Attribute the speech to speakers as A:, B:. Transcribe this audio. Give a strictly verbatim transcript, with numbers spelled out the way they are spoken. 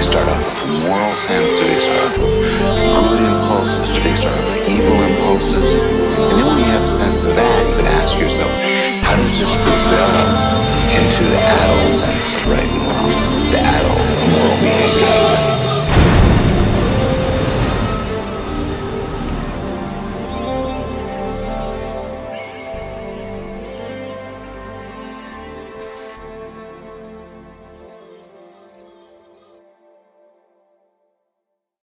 A: start off with moral sense? Do they start off with good impulses? Do they start off with evil impulses? And then when you have a sense of that, you can ask yourself, how does this